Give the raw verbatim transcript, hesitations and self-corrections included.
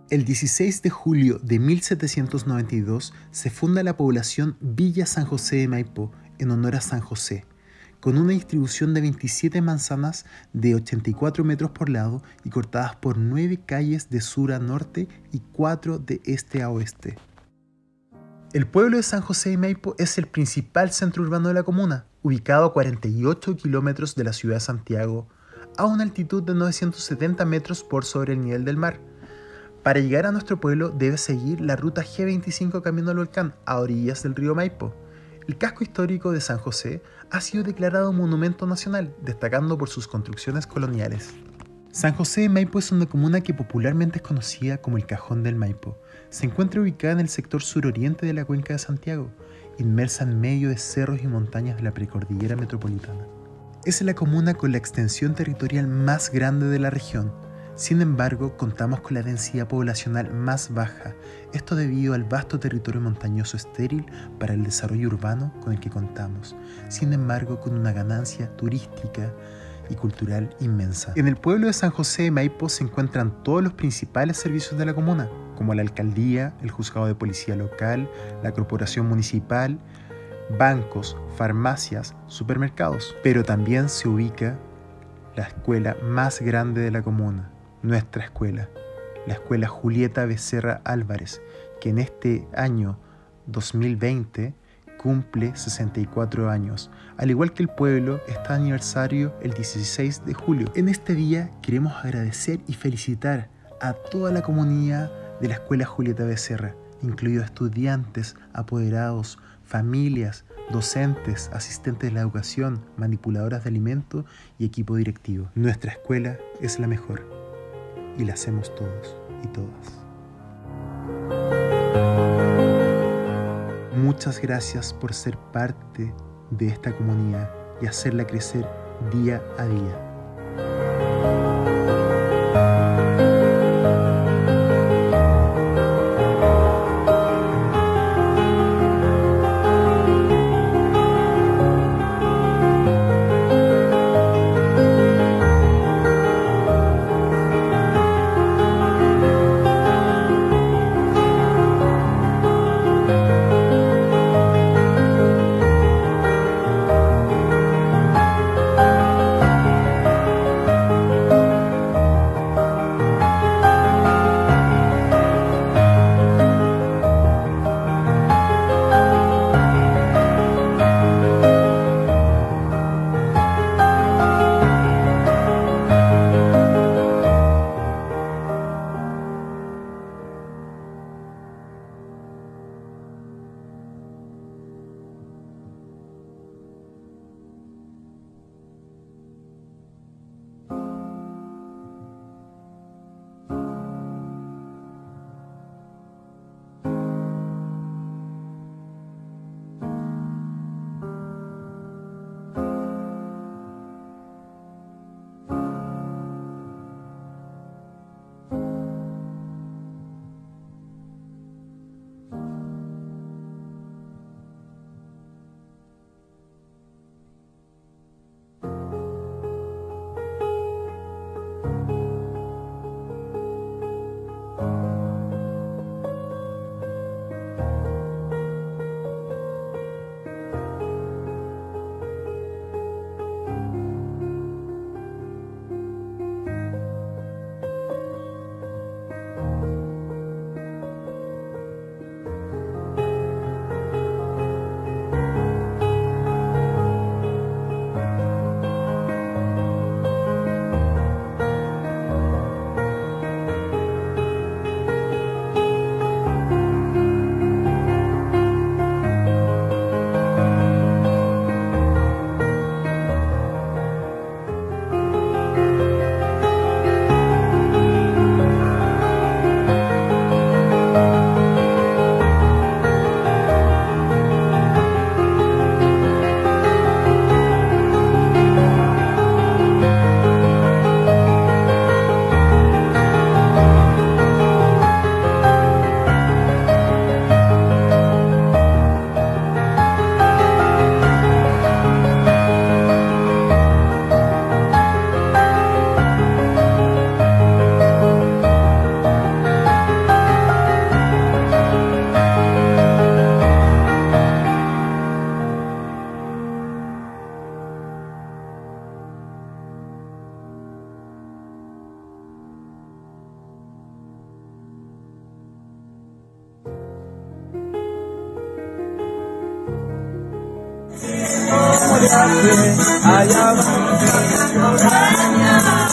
El dieciséis de julio de mil setecientos noventa y dos se funda la población Villa San José de Maipo en honor a San José, con una distribución de veintisiete manzanas de ochenta y cuatro metros por lado y cortadas por nueve calles de sur a norte y cuatro de este a oeste. El pueblo de San José de Maipo es el principal centro urbano de la comuna, ubicado a cuarenta y ocho kilómetros de la ciudad de Santiago, a una altitud de novecientos setenta metros por sobre el nivel del mar. Para llegar a nuestro pueblo debe seguir la ruta G veinticinco Camino al Volcán, a orillas del río Maipo. El casco histórico de San José ha sido declarado Monumento Nacional, destacando por sus construcciones coloniales. San José de Maipo es una comuna que popularmente es conocida como el Cajón del Maipo. Se encuentra ubicada en el sector suroriente de la cuenca de Santiago, inmersa en medio de cerros y montañas de la precordillera metropolitana. Es la comuna con la extensión territorial más grande de la región. Sin embargo, contamos con la densidad poblacional más baja, esto debido al vasto territorio montañoso estéril para el desarrollo urbano con el que contamos, sin embargo con una ganancia turística y cultural inmensa. En el pueblo de San José de Maipo se encuentran todos los principales servicios de la comuna, como la alcaldía, el juzgado de policía local, la corporación municipal, bancos, farmacias, supermercados. Pero también se ubica la escuela más grande de la comuna, nuestra escuela, la escuela Julieta Becerra Álvarez, que en este año dos mil veinte cumple sesenta y cuatro años. Al igual que el pueblo, está de aniversario el dieciséis de julio. En este día queremos agradecer y felicitar a toda la comunidad de la escuela Julieta Becerra, incluidos estudiantes, apoderados, familias, docentes, asistentes de la educación, manipuladoras de alimentos y equipo directivo. Nuestra escuela es la mejor y la hacemos todos y todas. Muchas gracias por ser parte de esta comunidad y hacerla crecer día a día. gloria, allá va,